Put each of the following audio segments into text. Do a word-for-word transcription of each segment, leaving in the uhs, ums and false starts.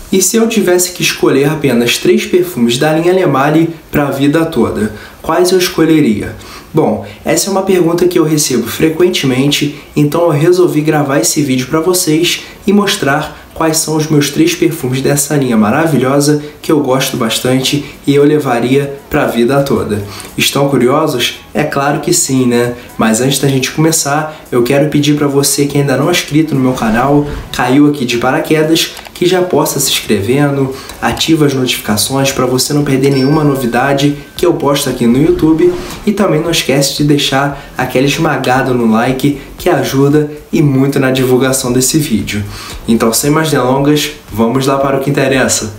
E se eu tivesse que escolher apenas três perfumes da linha Le Male para a vida toda, quais eu escolheria? Bom, essa é uma pergunta que eu recebo frequentemente, então eu resolvi gravar esse vídeo para vocês e mostrar quais são os meus três perfumes dessa linha maravilhosa que eu gosto bastante e eu levaria para a vida toda. Estão curiosos? É claro que sim, né? Mas antes da gente começar, eu quero pedir para você que ainda não é inscrito no meu canal, caiu aqui de paraquedas, que já possa se inscrevendo, ativa as notificações para você não perder nenhuma novidade que eu posto aqui no YouTube e também não esquece de deixar aquela esmagada no like que ajuda e muito na divulgação desse vídeo. Então, sem mais delongas, vamos lá para o que interessa.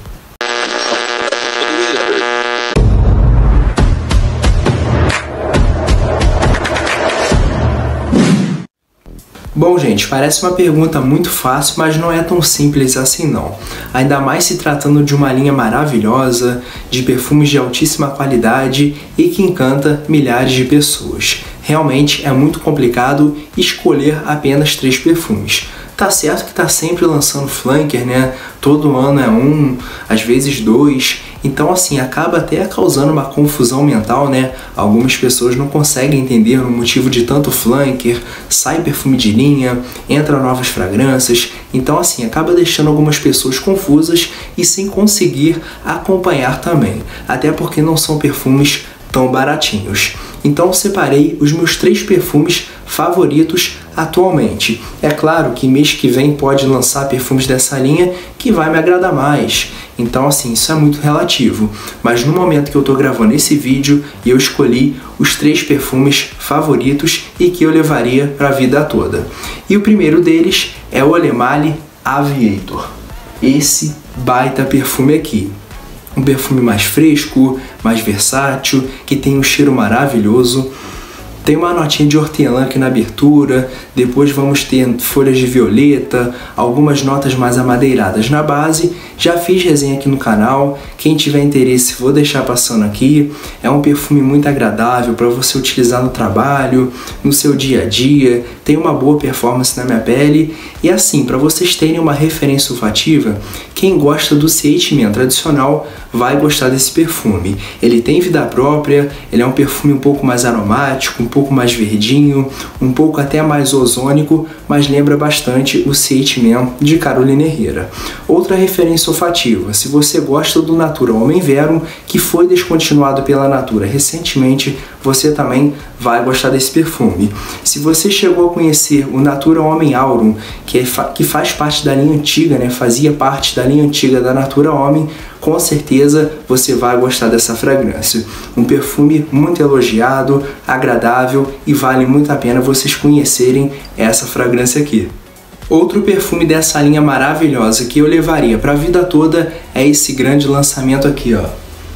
Bom, gente, parece uma pergunta muito fácil, mas não é tão simples assim não. Ainda mais se tratando de uma linha maravilhosa, de perfumes de altíssima qualidade e que encanta milhares de pessoas. Realmente é muito complicado escolher apenas três perfumes. Tá certo que tá sempre lançando flanker, né? Todo ano é um, às vezes dois. Então, assim, acaba até causando uma confusão mental, né? Algumas pessoas não conseguem entender o motivo de tanto flanker, sai perfume de linha, entra novas fragrâncias. Então, assim, acaba deixando algumas pessoas confusas e sem conseguir acompanhar também. Até porque não são perfumes tão baratinhos. Então, separei os meus três perfumes favoritos atualmente. É claro que mês que vem pode lançar perfumes dessa linha que vai me agradar mais. Então, assim, isso é muito relativo. Mas no momento que eu tô gravando esse vídeo, eu escolhi os três perfumes favoritos e que eu levaria para a vida toda. E o primeiro deles é o Le Male Aviator. Esse baita perfume aqui. Um perfume mais fresco, mais versátil, que tem um cheiro maravilhoso. Tem uma notinha de hortelã aqui na abertura, depois vamos ter folhas de violeta, algumas notas mais amadeiradas na base. Já fiz resenha aqui no canal, quem tiver interesse vou deixar passando aqui. É um perfume muito agradável para você utilizar no trabalho, no seu dia a dia, tem uma boa performance na minha pele. E assim, para vocês terem uma referência olfativa, quem gosta do Seat Man tradicional vai gostar desse perfume. Ele tem vida própria, ele é um perfume um pouco mais aromático, um pouco mais verdinho, um pouco até mais ozônico, mas lembra bastante o Seat Man de Carolina Herrera. Outra referência olfativa, se você gosta do Natura Homem Vero, que foi descontinuado pela Natura recentemente, você também vai gostar desse perfume. Se você chegou a conhecer o Natura Homem Aurum, que, é, que faz parte da linha antiga, né, fazia parte da linha antiga da Natura Homem, com certeza você vai gostar dessa fragrância. Um perfume muito elogiado, agradável e vale muito a pena vocês conhecerem essa fragrância aqui. Outro perfume dessa linha maravilhosa que eu levaria para a vida toda é esse grande lançamento aqui, ó.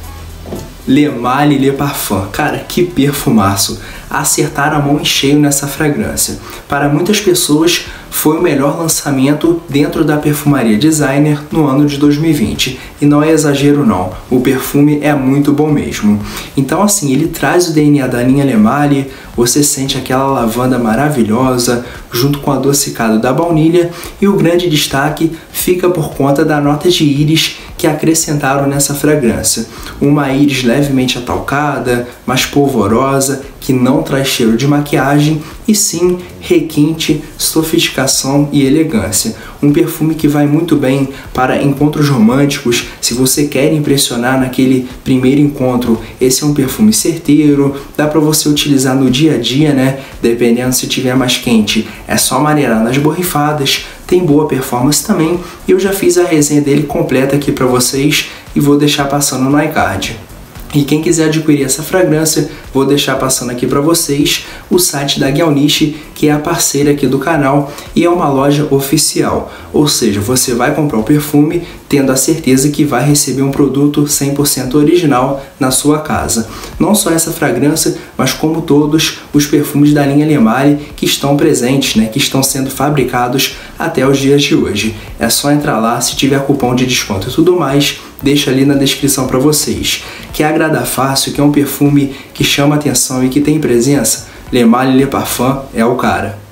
Le Male Le Parfum. Cara, que perfumaço! Acertaram a mão em cheio nessa fragrância. Para muitas pessoas, foi o melhor lançamento dentro da perfumaria designer no ano de dois mil e vinte. E não é exagero não, o perfume é muito bom mesmo. Então assim, ele traz o D N A da linha Le Male, você sente aquela lavanda maravilhosa, junto com o adocicado da baunilha, e o grande destaque fica por conta da nota de íris que acrescentaram nessa fragrância. Uma íris levemente atalcada, mais polvorosa, que não traz cheiro de maquiagem, e sim requinte, sofisticação e elegância. Um perfume que vai muito bem para encontros românticos. Se você quer impressionar naquele primeiro encontro, esse é um perfume certeiro, dá para você utilizar no dia a dia, né? Dependendo se tiver mais quente, é só maneirar nas borrifadas. Tem boa performance também, e eu já fiz a resenha dele completa aqui para vocês e vou deixar passando no iCard. E quem quiser adquirir essa fragrância, vou deixar passando aqui para vocês o site da Guiauniche, que é a parceira aqui do canal e é uma loja oficial. Ou seja, você vai comprar o perfume tendo a certeza que vai receber um produto cem por cento original na sua casa. Não só essa fragrância, mas como todos os perfumes da linha Le Male que estão presentes, né, que estão sendo fabricados até os dias de hoje. É só entrar lá, se tiver cupom de desconto e tudo mais, deixa ali na descrição para vocês. Quer agradar fácil, que é um perfume que chama atenção e que tem presença? Le Male Le Parfum é o cara.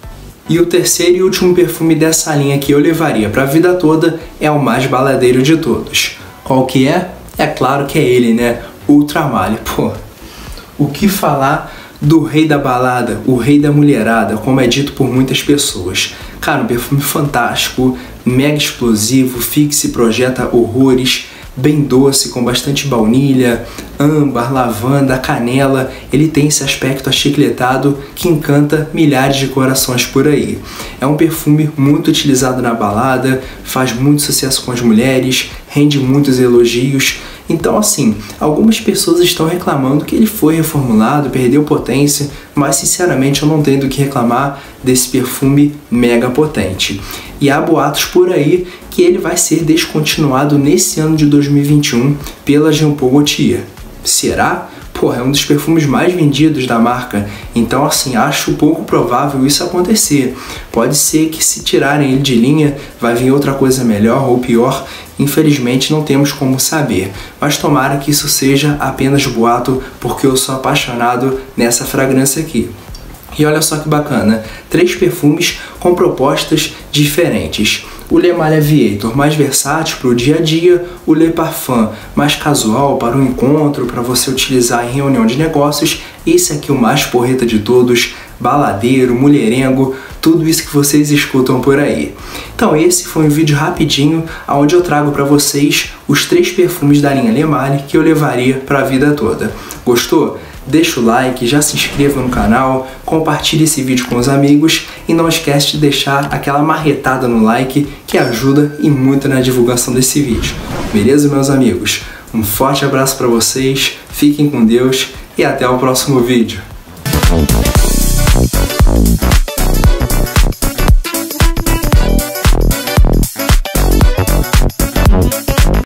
E o terceiro e último perfume dessa linha que eu levaria para a vida toda é o mais baladeiro de todos. Qual que é? É claro que é ele, né? Ultramalha. Pô, o que falar do rei da balada, o rei da mulherada, como é dito por muitas pessoas. Cara, um perfume fantástico, mega explosivo, fixa e projeta horrores, bem doce, com bastante baunilha, âmbar, lavanda, canela. Ele tem esse aspecto achicletado que encanta milhares de corações por aí. É um perfume muito utilizado na balada, faz muito sucesso com as mulheres, rende muitos elogios. Então, assim, algumas pessoas estão reclamando que ele foi reformulado, perdeu potência, mas sinceramente eu não tenho do que reclamar desse perfume mega potente. E há boatos por aí que ele vai ser descontinuado nesse ano de dois mil e vinte e um pela Jean Paul Gaultier. Será? Pô, é um dos perfumes mais vendidos da marca, então assim, acho pouco provável isso acontecer. Pode ser que se tirarem ele de linha, vai vir outra coisa melhor ou pior, infelizmente não temos como saber. Mas tomara que isso seja apenas boato, porque eu sou apaixonado nessa fragrância aqui. E olha só que bacana, três perfumes com propostas diferentes. O Le Male Aviator mais versátil para o dia a dia, o Le Parfum mais casual para um encontro, para você utilizar em reunião de negócios. Esse aqui o mais porreta de todos, baladeiro, mulherengo, tudo isso que vocês escutam por aí. Então esse foi um vídeo rapidinho, onde eu trago para vocês os três perfumes da linha Le Male que eu levaria para a vida toda. Gostou? Deixa o like, já se inscreva no canal, compartilhe esse vídeo com os amigos e não esquece de deixar aquela marretada no like que ajuda e muito na divulgação desse vídeo. Beleza, meus amigos? Um forte abraço para vocês, fiquem com Deus e até o próximo vídeo.